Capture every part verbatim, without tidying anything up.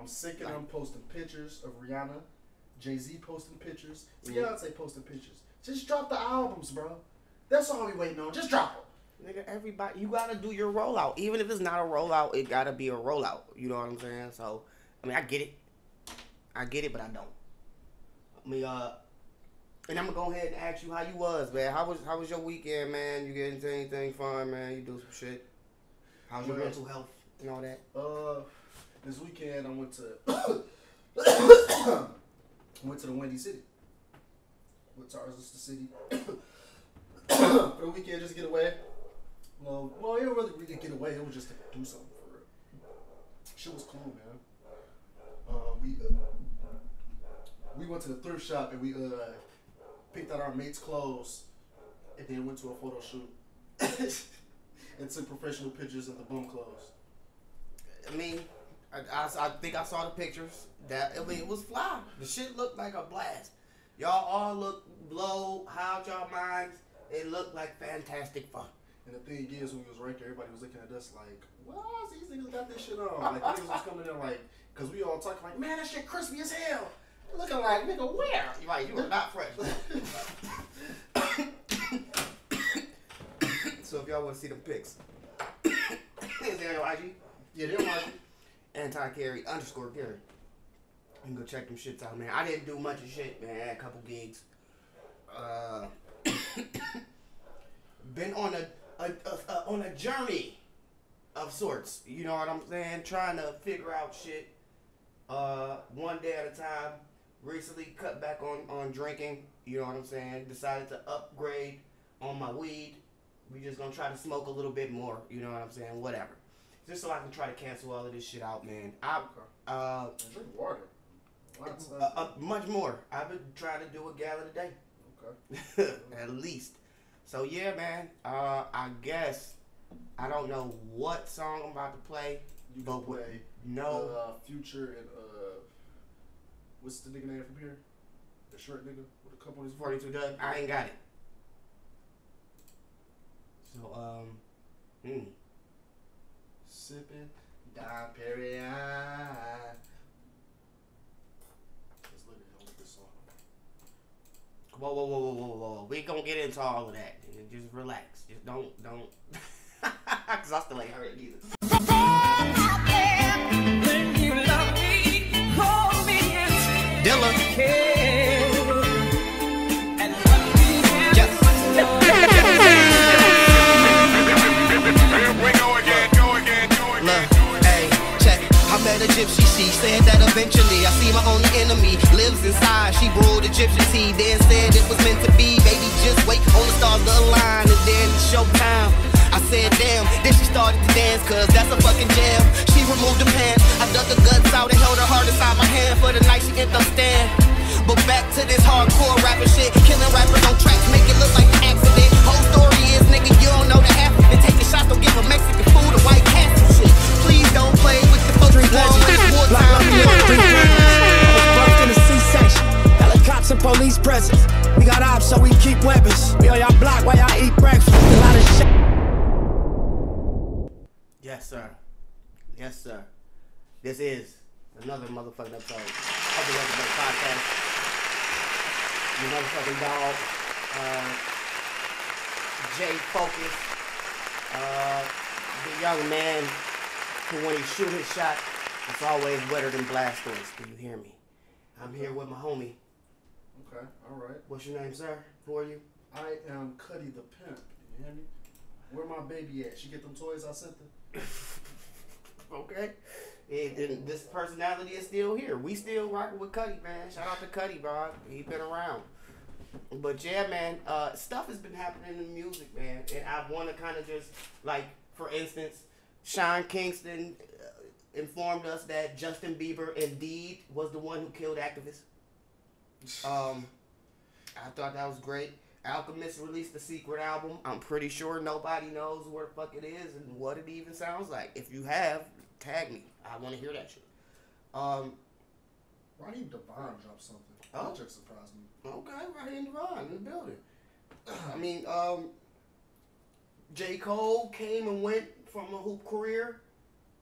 I'm sick of them posting pictures of Rihanna, Jay-Z posting pictures, Mm-hmm. Beyonce posting pictures. Just drop the albums, bro. That's all we waiting on. Just drop them. Nigga, everybody, you gotta do your rollout. Even if it's not a rollout, it gotta be a rollout. You know what I'm saying? So, I mean, I get it. I get it, but I don't. I mean, uh, and I'm gonna go ahead and ask you how you was, man. How was how was your weekend, man? You get into anything fun, man? You do some shit? How's your Well, mental health and all that? Uh, this weekend I went to went to the Windy City. Went to Arlington City for the weekend, just to get away. Well, well, it didn't really really get away. It was just to do something for real. Shit was cool, man. Uh, we uh, we went to the thrift shop and we uh picked out our mates' clothes, and then went to a photo shoot and took professional pictures of the bum clothes. I mean, I, I, I think I saw the pictures. That I mean, it was fly. The shit looked like a blast. Y'all all look blow, high out y'all minds. It looked like fantastic fun. And the thing is, when we was right there, everybody was looking at us like, "What? These niggas got this shit on." Like niggas was coming in like, cause we all talking like, "Man, that shit crispy as hell." Looking like, nigga, where? You're right, you are not fresh. So if y'all want to see them pics, is there on I G? Yeah, they're watching. Anti-carry underscore carry. You can go check them shits out, man. I didn't do much of shit, man. I had a couple gigs. Uh, been on a, a, a, a on a journey of sorts. You know what I'm saying? Trying to figure out shit. Uh, one day at a time. Recently cut back on, on drinking. You know what I'm saying? Decided to upgrade on my weed. We just gonna try to smoke a little bit more. You know what I'm saying? Whatever. Just so I can try to cancel all of this shit out, man. I uh and drink water. Lots of uh, uh, much more. I've been trying to do a gallon a day. Okay. At least. So yeah, man. Uh, I guess I don't know what song I'm about to play. You but can play no uh, Future and uh, what's the nigga name from here? The short nigga with a couple of his forty-two Doug. I ain't got it. So um, hmm. Sipping Dom Perignon. That's literally the only good song. Whoa, whoa, whoa, whoa, whoa, whoa. We gonna get into all of that. Just relax. Just don't, don't. Cause I still ain't heard it either. Dilla. I met a gypsy, she said that eventually I see my only enemy lives inside. She brewed Egyptian tea, then said it was meant to be. Baby, just wait, on the stars align, and then it's showtime. I said damn, then she started to dance, cause that's a fucking jam. She removed the pants, I dug the guts out and held her heart inside my hand. For the night she ended up stand. But back to this hardcore rapper shit, killing rappers on tracks, make it look like an accident. Whole story is, nigga, you don't know the half. And taking shots, don't give a Mexican food or white cats and shit. Please don't play with the folks who want wartime. I was birthed in a C-section, helicopters and police presence. We got ops, so we keep weapons. We on y'all block while y'all eat breakfast. A lot of shit. Yes, sir. Yes, sir. This is another motherfucking episode of the Rory and Mal Podcast. Your motherfucking dog, uh, J Focuz, uh, the young man who, when he shoot his shot, it's always wetter than blast doors. Do you hear me? I'm here with my homie. Okay, alright. What's your name, sir? Who are you? I am Cuddy the Pimp. You hear me? Where my baby at? She get them toys I sent her? Okay. And, and this personality is still here. We still rocking with Cuddy, man. Shout out to Cuddy, bro. He been around. But yeah, man, uh, stuff has been happening in music, man. And I want to kind of just, like, for instance, Sean Kingston uh, informed us that Justin Bieber indeed was the one who killed activists. Um, I thought that was great. Alchemist released the Secret album. I'm pretty sure nobody knows where the fuck it is and what it even sounds like. If you have, tag me. I want to hear that shit. Um, Raheem Devon dropped something. Oh. That just surprised me. Okay, Raheem Devon in the building. I mean, um, J. Cole came and went from a hoop career.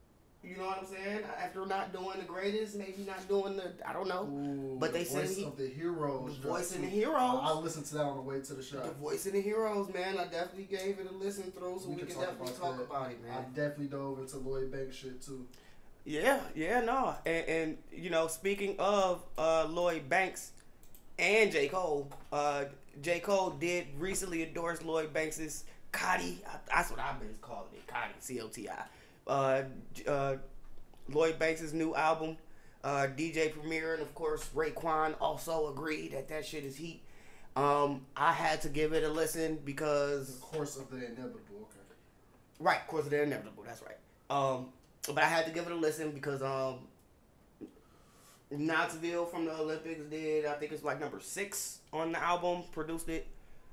You know what I'm saying? After not doing the greatest, maybe not doing the, I don't know. Ooh, but they the said voice he, of the heroes. the voice of the I, heroes. I listened to that on the way to the shop. The voice of the heroes, man. I definitely gave it a listen through, so we, we can, can talk definitely about talk that. about it, man. I definitely dove into Lloyd Banks shit too. Yeah, yeah, no, and, and you know, speaking of uh, Lloyd Banks and J. Cole, uh, J. Cole did recently endorse Lloyd Banks's Cotty. That's what I've been calling it, Cotty, C O T I. Uh, uh, Lloyd Banks' new album, uh, D J Premier, and of course Raekwon also agreed that that shit is heat. Um, I had to give it a listen because the course of the inevitable. Okay. Right, course of the inevitable. That's right. Um, but I had to give it a listen because um, Knoxville from the Olympics did. I think it's like number six on the album. Produced it.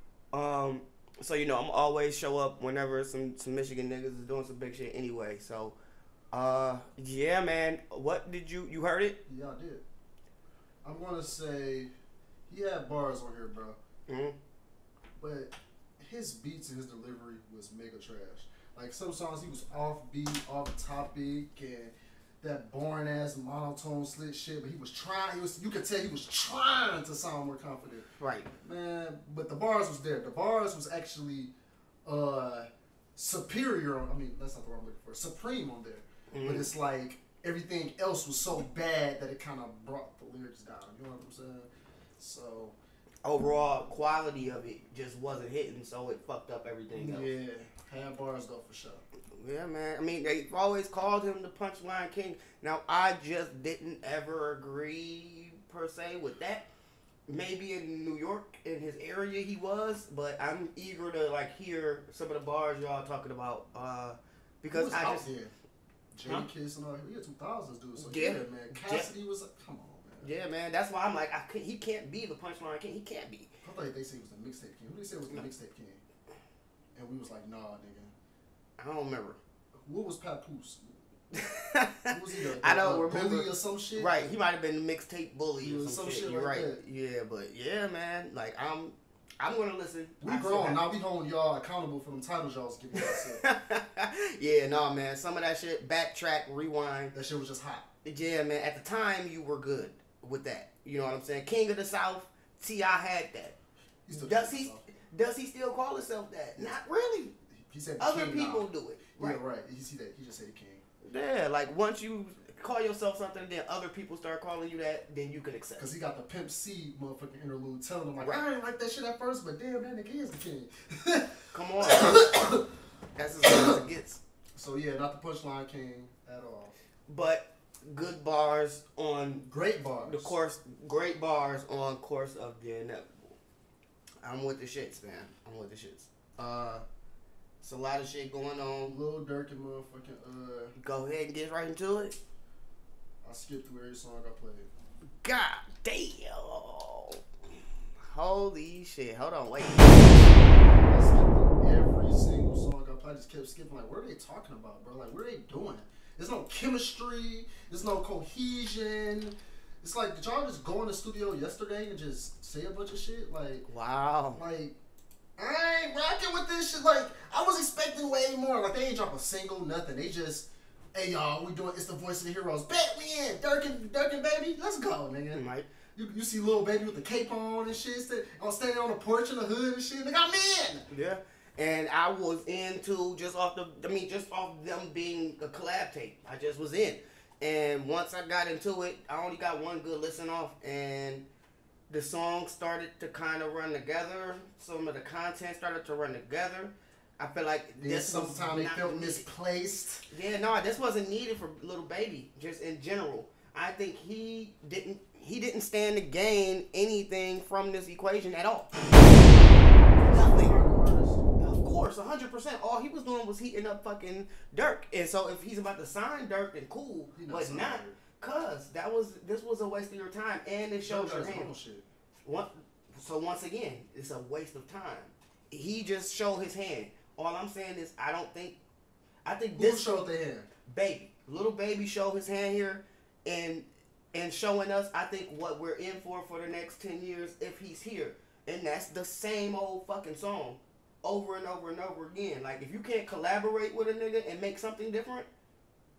Um, so you know I'm always show up whenever some some Michigan niggas is doing some big shit anyway. So. Uh, yeah, man. What did you, you heard it? Yeah, I did. I'm gonna say, he had bars on here, bro. Mm-hmm. But his beats and his delivery was mega trash. Like, some songs he was off beat, off topic, and that boring ass monotone slit shit, but he was trying, he was, you could tell he was trying to sound more confident. Right. Man, but the bars was there. The bars was actually, uh, superior on, I mean, that's not the word I'm looking for, supreme on there. Mm-hmm. But it's like everything else was so bad that it kind of brought the lyrics down. You know what I'm saying? So overall quality of it just wasn't hitting, so it fucked up everything else. Yeah, had bars though for sure. Yeah, man. I mean, they've always called him the Punchline King. Now, I just didn't ever agree per se with that. Maybe in New York, in his area, he was, but I'm eager to like hear some of the bars y'all talking about uh, because I just. There? Jay huh? Kiss and all that. We had two thousands, dude. So yeah, yeah man. Cassidy was like, come on, man. Yeah, man. That's why I'm like, I can't, he can't be the Punchline King. He can't be. I thought they said he was the mixtape king. Who did they say was the no. mixtape king? And we was like, nah, nigga. I don't remember. What was Papoose? What was he? The, I don't the remember. Bully or some shit? Right. He might have been the mixtape bully or some, some shit. shit. You're like right. That. Yeah, but yeah, man. Like I'm. I'm gonna listen. We grown now. We holding y'all accountable for them titles y'all was giving us. Yeah, no, man. Some of that shit, backtrack, rewind. That shit was just hot. Yeah, man. At the time, you were good with that. You know what I'm saying? King of the South. T I had that. He does he? Does he still call himself that? Yes. Not really. He said other king, people nah. do it. Right. Yeah, right. You see that? He just said king. Yeah, like once you call yourself something, then other people start calling you that, then you can accept. Because he got the Pimp C motherfucking interlude telling him, like, right. I ain't like that shit at first, but damn, that nigga is the king. Come on. That's as good as it gets. So, yeah, not the Punchline King at all. But good bars on... Great bars. The course, great bars on course of the inevitable. I'm with the shits, man. I'm with the shits. Uh... It's a lot of shit going on. Lil Durk and motherfucking, uh... Go ahead and get right into it. I skipped through every song I played. God damn. Holy shit. Hold on, wait. I skipped through every single song I played. I just kept skipping. Like, what are they talking about, bro? Like, what are they doing? There's no chemistry. There's no cohesion. It's like, did y'all just go in the studio yesterday and just say a bunch of shit? Like... Wow. Like... I ain't rocking with this shit. Like, I was expecting way more. Like, they ain't drop a single, nothing. They just, hey, y'all, we doing, it's the voice of the heroes. Bet we in. Durk and, Durk and Baby. Let's go, nigga. Right. You, you see Lil Baby with the cape on and shit. I'm standing on the porch in the hood and shit. Nigga, I'm in. Yeah. And I was into just off the, I mean, just off them being a collab tape. I just was in. And once I got into it, I only got one good listen off. And... the song started to kind of run together. Some of the content started to run together. I feel like yeah, this sometimes they felt misplaced. Yeah, no, this wasn't needed for Lil Baby. Just in general, I think he didn't. He didn't stand to gain anything from this equation at all. Nothing. Of course, a hundred percent. All he was doing was heating up fucking Durk. And so if he's about to sign Durk, then cool. But not. Cause that was this was a waste of your time, and it shows your hand. One, so once again, it's a waste of time. He just showed his hand. All I'm saying is, I don't think, I think Who this showed the hand. Baby, Little Baby showed his hand here, and and showing us, I think what we're in for for the next ten years if he's here, and that's the same old fucking song, over and over and over again. Like if you can't collaborate with a nigga and make something different.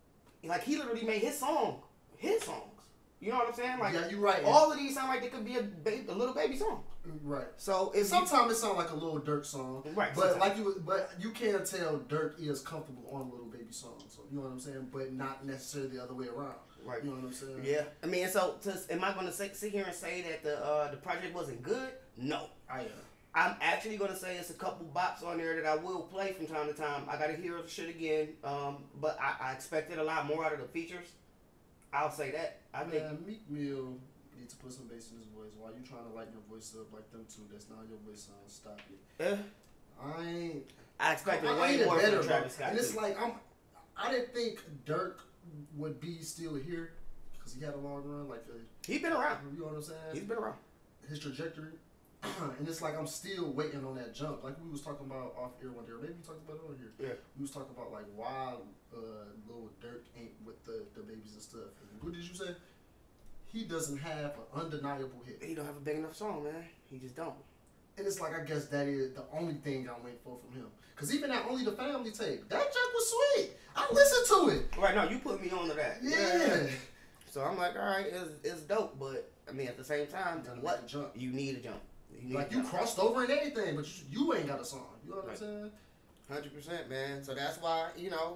like he literally made his song, his songs. You know what I'm saying? Like, yeah, you're right. All of these sound like they could be a, baby, a little baby song. Right. So if sometimes it sounds like a little Durk song. Right. But sometimes. like you, but you can tell Durk is comfortable on Little Baby songs. So you know what I'm saying? But not necessarily the other way around. Right. You know what I'm saying? Yeah. I mean, so to, am I going to sit here and say that the uh, the project wasn't good? No. I am. I'm actually going to say it's a couple bops on there that I will play from time to time. I got to hear the shit again. Um, but I, I expected a lot more out of the features. I'll say that. I think Man, Meek Mill needs to put some bass in his voice. While you trying to lighten your voice up like them two, that's not your voice sound. Stop it. Yeah. I ain't. I expected I, I way more better, from Travis Scott. And it's too. like I'm. I didn't think Durk would be still here because he had a long run. Like a, He's been around. You know what I'm saying? He's been around. His trajectory. And it's like I'm still waiting on that jump. Like we was talking about off air one day, or maybe we talked about it on here. Yeah. We was talking about like why uh, Lil Durk ain't with the, the babies and stuff. And what did you say? He doesn't have an undeniable hit. He don't have a big enough song, man. He just don't. And it's like I guess that is the only thing I'm waiting for from him. Cause even that Only the Family tape, that jump was sweet. I listened to it. Right now, you put me on to that. Yeah. yeah. So I'm like, all right, it's, it's dope, but I mean at the same time, You what jump? you need a jump. You need Like a you jump. crossed over and everything, but you, you ain't got a song. You know what Right. I'm saying? Hundred percent, man. So that's why you know,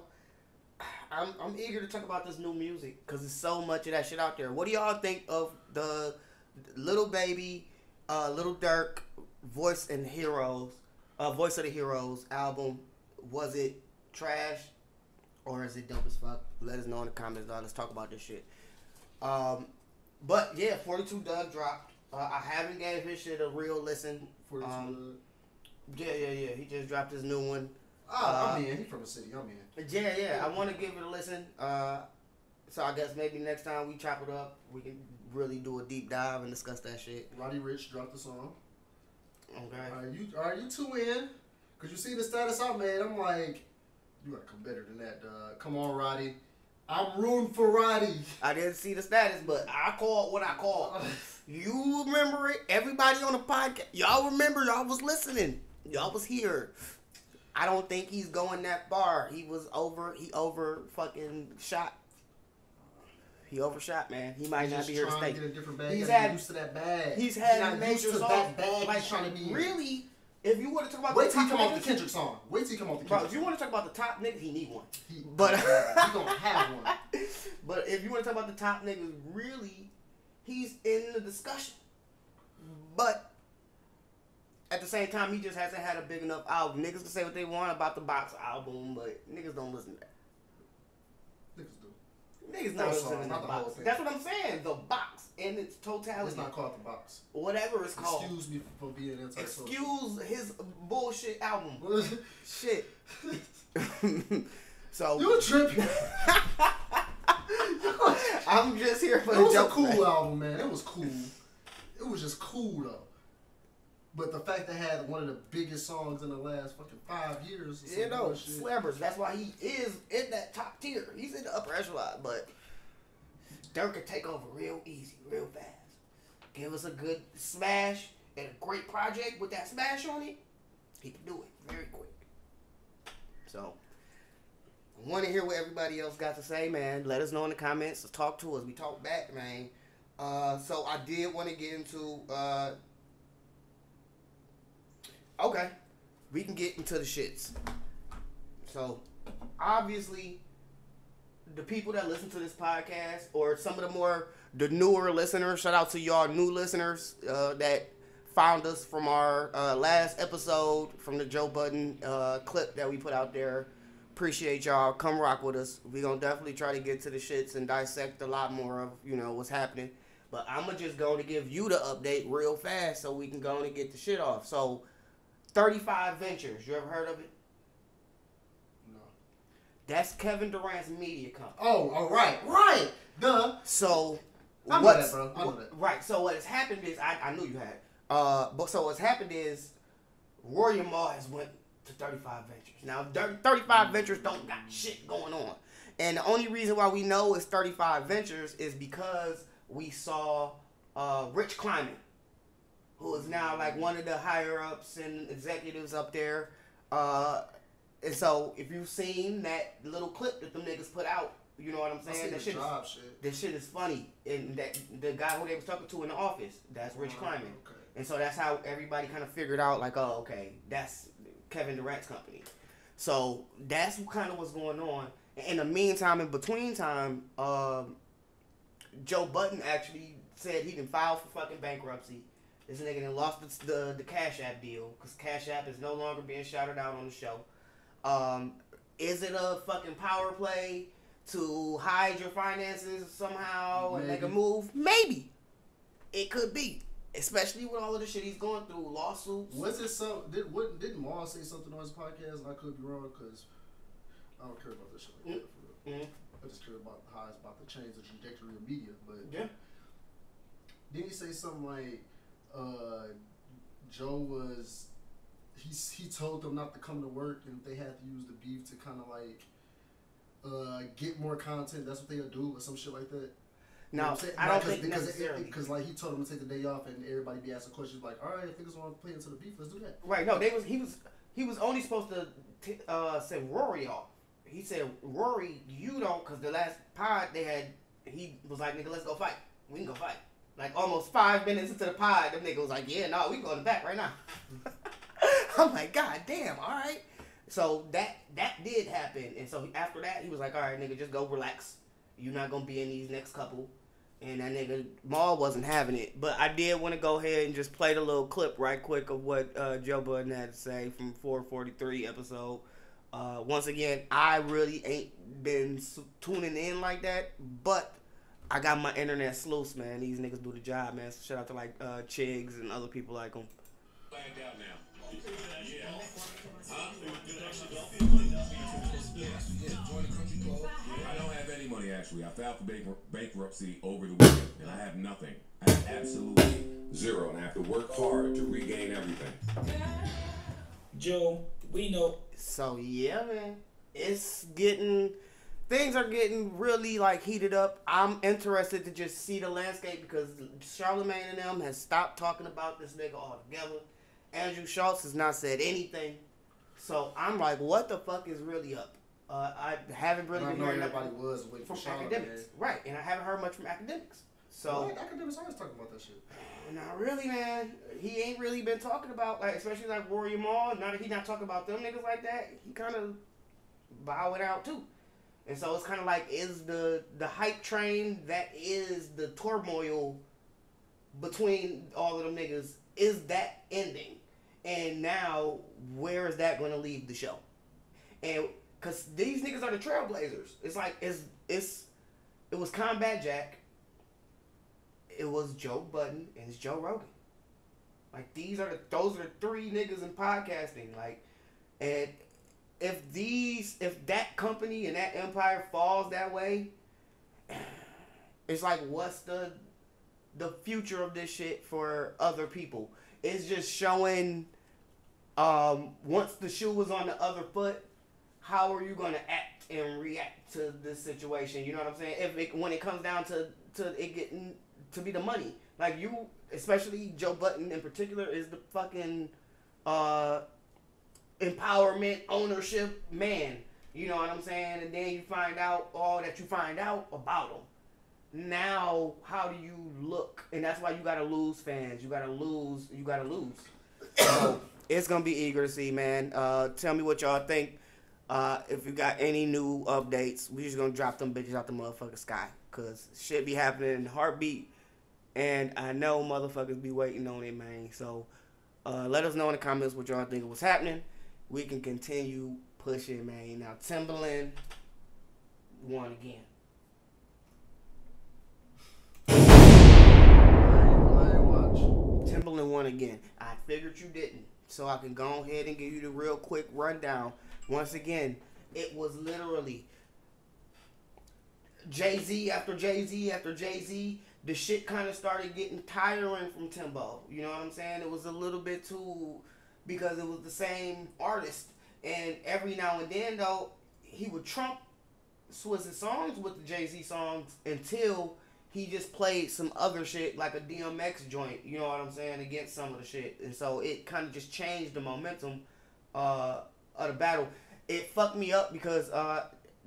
I'm I'm eager to talk about this new music because there's so much of that shit out there. What do y'all think of the Little Baby, uh, Little Durk, Voice and Heroes, uh, Voice of the Heroes album? Was it trash or is it dope as fuck? Let us know in the comments, dog. Let's talk about this shit. Um, but yeah, forty-two Doug dropped. Uh, I haven't gave his shit a real listen. forty-two Um, yeah, yeah, yeah. He just dropped his new one. Oh, Uh, I'm in. He from the city. I'm in. Yeah, yeah. I want to give it a listen. Uh, so I guess maybe next time we chop it up, we can really do a deep dive and discuss that shit. Roddy Ricch dropped the song. Okay. Are you are you two in? Cause you see the status I made. I'm like, you gotta come better than that, dog. Come on, Roddy. I'm rooting for Roddy. I didn't see the status, but I called what I called. You remember it? Everybody on the podcast, y'all remember? Y'all was listening. Y'all was here. I don't think he's going that far. He was over. He over fucking shot. He overshot, man. He might He's not just be here to trying stay. to get a different bag. He's He's had- used to that bag. He's had not major used to songs. that bag. Like, he's trying to be in. really, if you want to talk about Wait the till he top come off the niggas- Kendrick song. Wait till he come off the Bro, Kendrick if you want to talk about the top niggas, he need one. He, But he gonna have one. But if you want to talk about the top niggas, really, he's in the discussion. But at the same time, he just hasn't had a big enough album. Niggas can say what they want about the Box album, but niggas don't listen to that. Niggas do. Niggas not Those listening songs, to not the the whole Box. thing. That's what I'm saying. The Box in its totality. It's not called the box. Whatever it's called. Excuse me for being anti-social. Excuse his bullshit album. Shit. So You tripping? I'm just here for It the was a joke. cool man. album, man. It was cool. It was just cool though. But the fact that it had one of the biggest songs in the last fucking five years. or You some know, bullshit. slammers. That's why he is in that top tier. He's in the upper echelon, but Durk could take over real easy, real fast. Give us a good smash and a great project with that smash on it. He can do it very quick. So, I want to hear what everybody else got to say, man. Let us know in the comments. Talk to us. We talk back, man. Uh, so I did want to get into. Uh, okay, we can get into the shits. So, obviously, the people that listen to this podcast, or some of the more the newer listeners, shout out to y'all new listeners uh, that found us from our uh, last episode from the Joe Budden uh, clip that we put out there. Appreciate y'all. Come rock with us. We gonna definitely try to get to the shits and dissect a lot more of, you know, what's happening. But I'm gonna just go to give you the update real fast so we can go and get the shit off. So, thirty-five Ventures. You ever heard of it? No. That's Kevin Durant's media company. Oh, all right, right. Duh. So, I know what's, that, bro. I know that. Right. So what has happened is I, I knew you had. Uh, but so what's happened is Rory and Mal has went to thirty-five Ventures. Now thirty-five Ventures don't got shit going on, and the only reason why we know it's thirty-five Ventures is because we saw uh, Rich Kleiman, who is now like one of the higher ups and executives up there. Uh, and so if you've seen that little clip that them niggas put out You know what I'm saying? That shit, job is, shit. that shit is funny. And that the guy who they was talking to in the office, that's Rich Oh, Kleiman. okay. And so that's how everybody kind of figured out, like, oh, okay, that's Kevin Durant's company. So that's kind of what's going on. In the meantime, in between time, um, Joe Budden actually said he didn't file for fucking bankruptcy. This nigga done lost the, the, the Cash App deal because Cash App is no longer being shouted out on the show. Um, is it a fucking power play to hide your finances somehow and make a move? Maybe. It could be. Especially with all of the shit he's going through, lawsuits. Was it so? Did what? Didn't Mal say something on his podcast? And I could be wrong because I don't care about this shit like that. For real. Mm-hmm. I just care about how it's about to change the trajectory of media. But yeah, didn't he say something like uh, Joe was he he told them not to come to work and they had to use the beef to kind of like uh, get more content? That's what they'll do or some shit like that. No, you know I don't because, think because necessarily. Because like he told them to take the day off, and everybody be asking questions like, "All right, if niggas want to play into the beef, let's do that." Right? No, they was he was he was only supposed to t- uh, send Rory off. He said, "Rory, you don't," because the last pod they had, he was like, "Nigga, let's go fight. We can go fight." Like almost five minutes into the pod, them nigga was like, "Yeah, no, we can go in the back right now." I'm like, God damn, all right. So that that did happen, and so after that, he was like, "All right, nigga, just go relax. You're not gonna be in these next couple." And that nigga Mal wasn't having it. But I did want to go ahead and just play the little clip right quick of what uh, Joe Budden had to say from four forty-three episode. Uh, once again, I really ain't been tuning in like that, but I got my internet sluice, man. These niggas do the job, man. So shout out to like uh, Chigs and other people like them. Find out now. Yeah. Huh? I don't have any money actually. I filed for bankruptcy over the weekend, and I have nothing. I have absolutely zero, and I have to work hard to regain everything. Joe, we know. So yeah, man, it's getting things are getting really like heated up. I'm interested to just see the landscape because Charlemagne and them has stopped talking about this nigga altogether. Andrew Schultz has not said anything. So I'm like, what the fuck is really up? Uh, I haven't really I been know hearing everybody nothing was waiting from for Charlotte, academics, man. right? And I haven't heard much from academics. So What? Academics always talking about that shit. not really, man. He ain't really been talking about like, especially like Rory and Mal. Now that he not talking about them niggas like that, he kind of bowed out too. And so it's kind of like, is the the hype train that is the turmoil between all of them niggas, is that ending? And now, where is that going to leave the show? And because these niggas are the trailblazers. It's like, it's, it's, it was Combat Jack, it was Joe Budden, and it's Joe Rogan. Like, these are the, those are the three niggas in podcasting. Like, and if these, if that company and that empire falls that way, it's like, what's the, the future of this shit for other people? It's just showing, um, once the shoe was on the other foot, how are you going to act and react to this situation? You know what I'm saying? If it, when it comes down to, to it getting to be the money, like you, especially Joe Budden in particular, is the fucking uh, empowerment ownership man. You know what I'm saying? And then you find out all that you find out about him. Now, how do you look? And that's why you gotta lose fans. You gotta lose. You gotta lose. So it's gonna be eager to see, man. Uh, tell me what y'all think. Uh, if you got any new updates, we just gonna drop them bitches out the motherfucking sky, cause shit be happening in a heartbeat, and I know motherfuckers be waiting on it, man. So uh, let us know in the comments what y'all think of what's happening. We can continue pushing, man. Now Timberland won again. Timberland won again. I figured you didn't, so I can go ahead and give you the real quick rundown. Once again, it was literally Jay-Z after Jay-Z after Jay-Z. The shit kind of started getting tiring from Timbo. You know what I'm saying? It was a little bit too, because it was the same artist. And every now and then, though, he would trump Swizz's songs with the Jay-Z songs until he just played some other shit like a D M X joint, you know what I'm saying, against some of the shit. And so it kind of just changed the momentum uh, of the battle. It fucked me up because uh,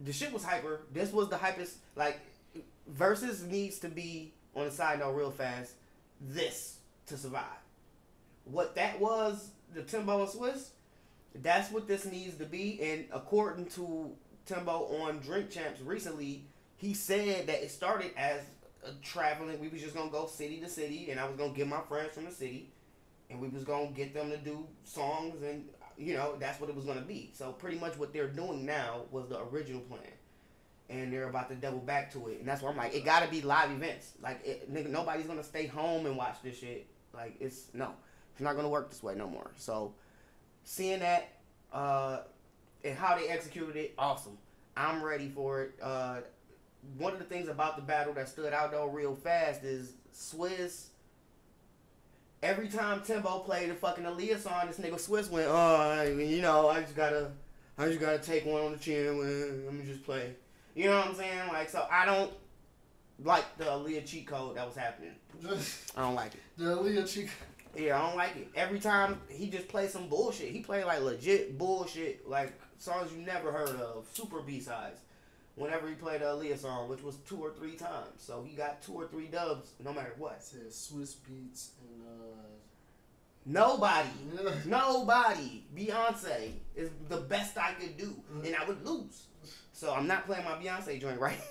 the shit was hyper. This was the hypest. Like, Versus needs to be, on the side note real fast, this to survive. What that was, the Timbo and Swiss, that's what this needs to be. And according to Timbo on Drink Champs recently, he said that it started as a traveling. We was just going to go city to city, and I was going to get my friends from the city, and we was going to get them to do songs, and, you know, that's what it was going to be. So pretty much what they're doing now was the original plan. And they're about to double back to it. And that's why I'm like, it got to be live events. Like, it, nigga, nobody's going to stay home and watch this shit. Like, it's, no. It's not going to work this way no more. So, seeing that, uh, and how they executed it, awesome. I'm ready for it. Uh, one of the things about the battle that stood out, though, real fast is Swizz. Every time Timbo played a fucking Aaliyah song, this nigga Swizz went, oh, you know, I just got to, I just got to take one on the chin. Let me just play. You know what I'm saying? Like, so I don't like the Aaliyah cheat code that was happening. I don't like it. The Aaliyah cheat code. Yeah, I don't like it. Every time he just plays some bullshit. He played like legit bullshit, like songs you never heard of, super B-sides. Whenever he played the Aaliyah song, which was two or three times. So he got two or three dubs no matter what. It says Swiss Beats and uh Nobody. Nobody. Beyonce is the best I could do. Mm-hmm. And I would lose. So I'm not playing my Beyonce joint right.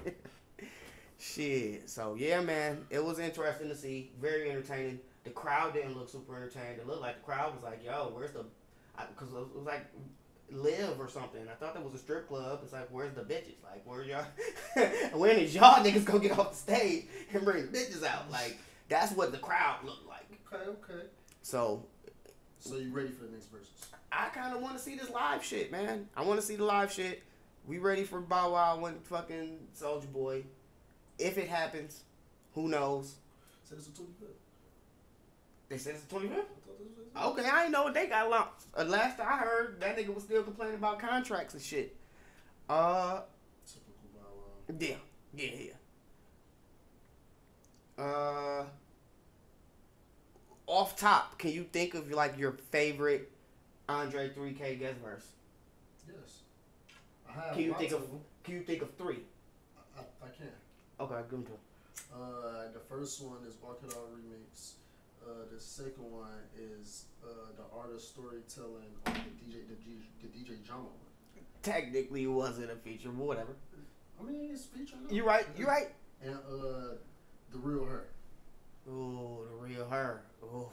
Shit. So yeah, man, it was interesting to see. Very entertaining. The crowd didn't look super entertained. It looked like the crowd was like, "Yo, where's the?" Because it was like Live or something. I thought that was a strip club. It's like, where's the bitches? Like, where's y'all? When is y'all niggas gonna get off the stage and bring the bitches out? Like, that's what the crowd looked like. Okay, okay. So. So you ready for the next verses? I kind of want to see this live shit, man. I want to see the live shit. We ready for Bow Wow and fucking Soulja Boy. If it happens, who knows? Said it's the twenty-fifth. They said it's the twenty-fifth? Okay, I ain't know what they got locked. Uh, last I heard, that nigga was still complaining about contracts and shit. Uh, Typical Bow Wow. Yeah, yeah, yeah. Uh, off top, can you think of like your favorite Andre three K guest verse? Yes. I have Can you think of, of them. Can you think of three? I, I, I can. Okay, give them to him. Uh, the first one is Walk It Out remix. Uh, the second one is uh, the artist storytelling on the D J the, G, the D J Jama one. Technically, it wasn't a feature, but whatever. I mean, it's featured. You right. You right. And uh, the real her. Ooh, the real her. Ooh.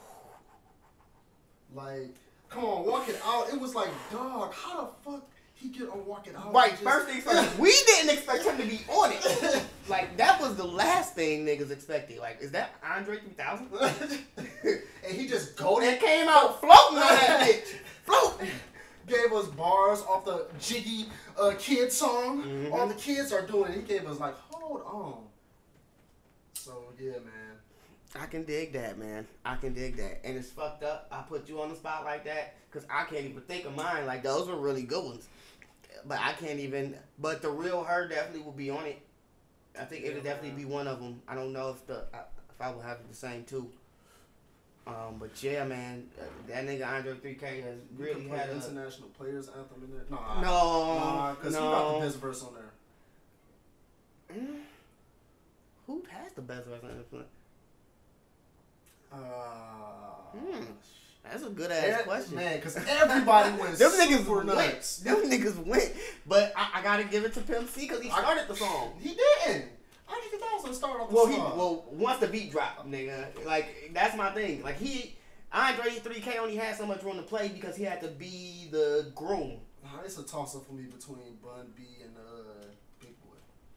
Like, come on, Walk It Out. It was like, dog, how the fuck he get on Walk It Out? Right. Just, First thing first, we didn't expect him to be on it. Like, that was the last thing niggas expected. Like, is that Andre three thousand? And he just go It came out floating on that bitch. Float. Gave us bars off the Jiggy uh, Kid song. Mm-hmm. All the kids are doing it. He gave us like, hold on. So, yeah, man. I can dig that, man. I can dig that. And it's fucked up. I put you on the spot like that because I can't even think of mine. Like, those were really good ones. But I can't even. But the real her definitely will be on it. I think it'll yeah, definitely man. be one of them. I don't know if the if I will have the same too. Um, but yeah, man, that nigga Andre three K has you really play had an a international players anthem in there. Nah, no, because no. he got the best verse on there. Mm. Who has the best verse on this? Uh, hmm. That's a good ass yeah, question, man. Because everybody went. Them niggas were nuts. Them niggas went. But I, I gotta give it to Pimp C because he started the song. He didn't. Andre three thousand started off the well, song. He, well, once the beat dropped, nigga, like that's my thing. Like he, Andre three K only had so much room to play because he had to be the groom. Nah, it's a toss up for me between Bun B and uh, Big Boy.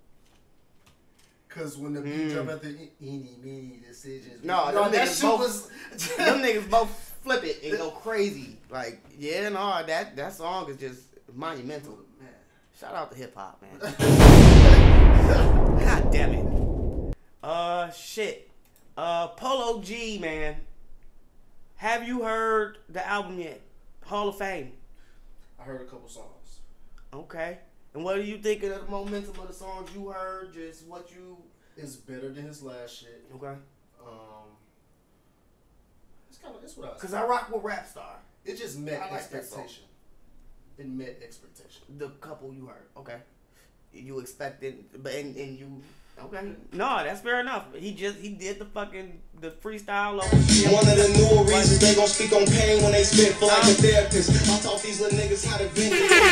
Cause when the beat mm. drop at the eeny meeny decisions, no, no, them that niggas shit both, was them niggas both flip it and go crazy. Like yeah, no, that that song is just monumental. Man. Shout out to hip hop, man. God damn it. Uh, shit. Uh, Polo G, man. Have you heard the album yet? Hall of Fame. I heard a couple songs. Okay. And what do you think of the momentum of the songs you heard? Just what you... It's better than his last shit. Okay. Um, it's kind of, it's what I was Because I rock with Rap Star. It just met like expectation. It met expectation. The couple you heard. Okay. you expected, but and, and you. Okay. No, that's fair enough. He just he did the fucking the freestyle over. One of the newer reasons they gon' speak on pain when they spit for like a therapist. I taught these little niggas how to vent.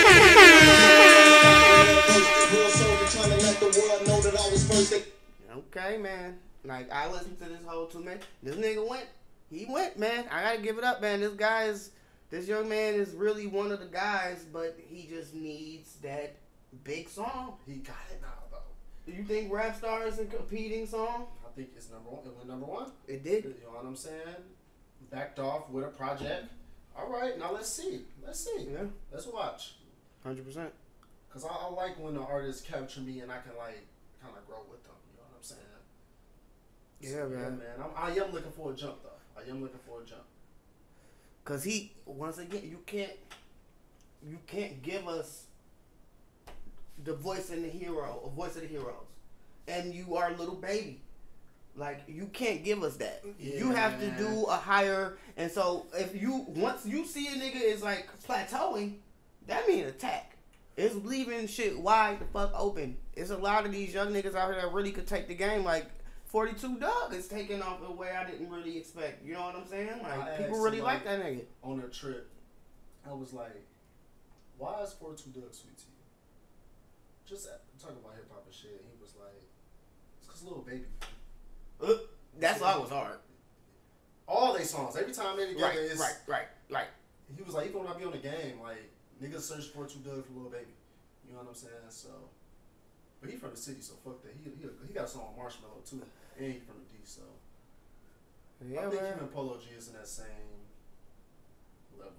Real soldier trying to let the world know that I was first. Okay, man. Like I listened to this whole two man. This nigga went. He went, man. I gotta give it up, man. This guy is. This young man is really one of the guys, but he just needs that big song. He got it now, though. Do you think Rap Star is a competing song? I think it's number one. It went number one. It did. You know what I'm saying? Backed off with a project. All right, now let's see. Let's see. Yeah. Let's watch. one hundred percent. Because I, I like when the artists capture me and I can, like, kind of grow with them. You know what I'm saying? Yeah, so, man. Yeah, man. I'm, I am looking for a jump, though. I am looking for a jump. Because he, once again, you can't, you can't give us the voice in the hero, a voice of the heroes, and you are a little baby. Like you can't give us that. Yeah, you have man. to do a higher. And so if you once you see a nigga is like plateauing, that means attack. It's leaving shit wide the fuck open. It's a lot of these young niggas out here that really could take the game. Like forty-two Durk is taking off in a way I didn't really expect. You know what I'm saying? Like I people asked really like somebody that nigga. On a trip, I was like, "Why is forty-two Durk sweet to you?" Just talking about hip hop and shit. He was like, "It's cause Lil Baby." Uh, that's always hard. All they songs, every time they together, Right, is right, right, right. He was like, even when I be on the game, like niggas search forty-two Durk for Lil Baby. You know what I'm saying? So, but he from the city, so fuck that. He he, he got a song on Marshmallow too, and he from the D. So Yeah, I think man. him and Polo G is in that same level.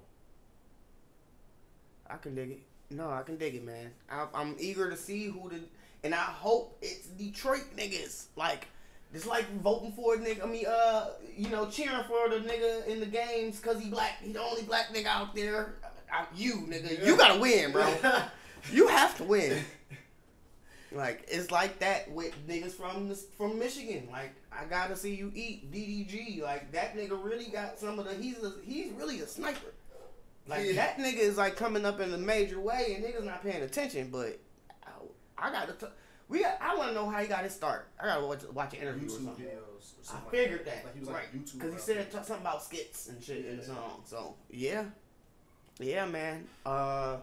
I can dig it. No, I can dig it, man. I, I'm eager to see who the, and I hope it's Detroit niggas. Like, it's like voting for a nigga. I mean, uh, you know, cheering for the nigga in the games because he black. He the only black nigga out there. I, you, nigga, yeah. You gotta win, bro. You have to win. Like, it's like that with niggas from the, from Michigan. Like, I gotta see you eat D D G. Like, that nigga really got some of the. He's a, he's really a sniper. Like, yeah. That nigga is like coming up in a major way, and niggas not paying attention. But I, I gotta. T- we. Got, I want to know how he got his start. I gotta watch, watch an interview YouTube or something. Videos or something I figured like that. Like he was right. like YouTube. Because he said t- something about skits and shit yeah. in the song. So yeah, yeah, man. Uh,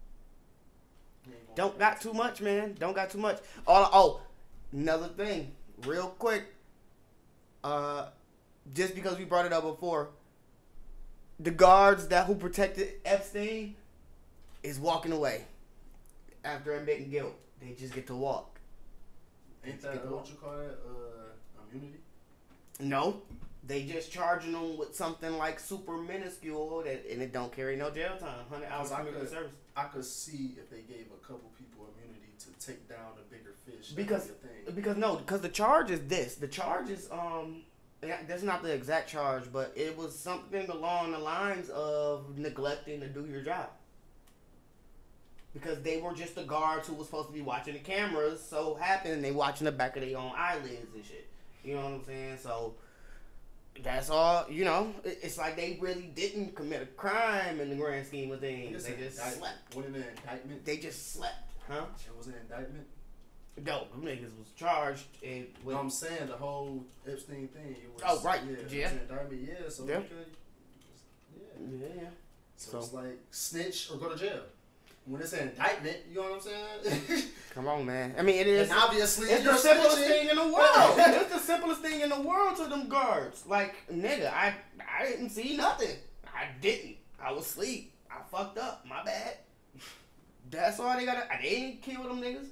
don't got too much, man. Don't got too much. Oh, oh, another thing, real quick. Uh, just because we brought it up before. The guards that who protected Epstein is walking away after admitting guilt. They just get to walk. Ain't that what you call that? Uh, immunity? No, they just charging them with something like super minuscule that, and it don't carry no jail time. Hundred hours community service. I could see if they gave a couple people immunity to take down a bigger fish. Because be a thing. because no, because the charge is this. The charge is um. That's not the exact charge, but it was something along the lines of neglecting to do your job. Because they were just the guards who was supposed to be watching the cameras, so happened they watching the back of their own eyelids and shit. You know what I'm saying? So that's all. You know, it's like they really didn't commit a crime in the grand scheme of things. They just slept. Wasn't an indictment? They just slept, huh? It was an indictment. No, them niggas was charged. And with, no, I'm saying the whole Epstein thing. It was, oh, right. Yeah. Yeah. It was an indictment. Yeah. So yeah. we could, yeah. Yeah. So, so it's like snitch or go to jail. When it's an indictment, you know what I'm saying? Come on, man. I mean, it is. And obviously, it's the simplest thing in the world. It's the simplest thing in the world to them guards. Like, nigga, I I didn't see nothing. I didn't. I was asleep. I fucked up. My bad. That's all they gotta. They didn't kill them niggas.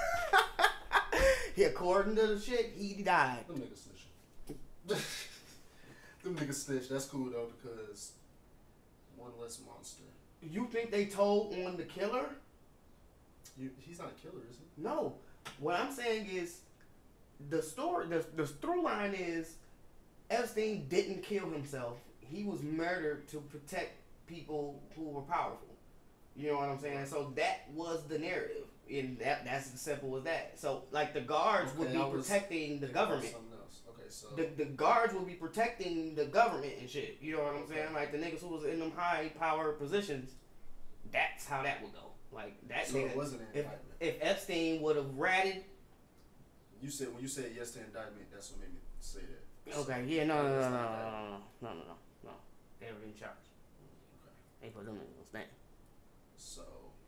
He, according to the shit, he died. Them niggas snitch. Them niggas snitch. That's cool though because one less monster. You think they told on the killer? You, he's not a killer, is he? No. What I'm saying is, the story, the the through line is, Epstein didn't kill himself. He was murdered to protect people who were powerful. You know what I'm saying? So that was the narrative, and that that's as simple as that. So like the guards okay, would be was, protecting the government. Something else. Okay, so the the guards will be protecting the government and shit. You know what I'm saying? Like the niggas who was in them high power positions. That's how that would go. Like that So nigga. it wasn't an if, indictment. if Epstein would have ratted. You said when you said yes to indictment, that's what made me say that. Okay, yeah, no, no, no, no, no, no, no, no, no, no, no. They were in charge. Okay. They put them in the stand. So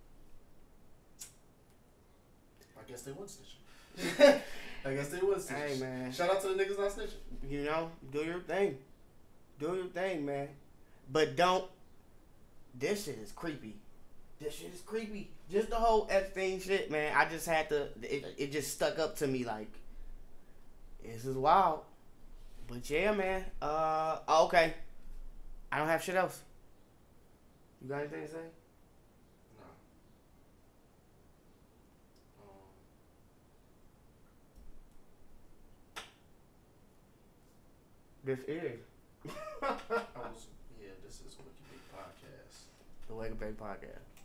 I guess they was snitching. I guess they was snitching. Hey man, Shout out to the niggas not snitching. you know, do your thing, do your thing, man. But don't. This shit is creepy. This shit is creepy. Just the whole Epstein shit, man. I just had to. It, it just stuck up to me like. This is wild. But yeah, man. Uh, oh, okay. I don't have shit else. You got anything to say? No. Um, This is I was, yeah, this is Wicked Big Podcast. the Wake Up Bake Podcast.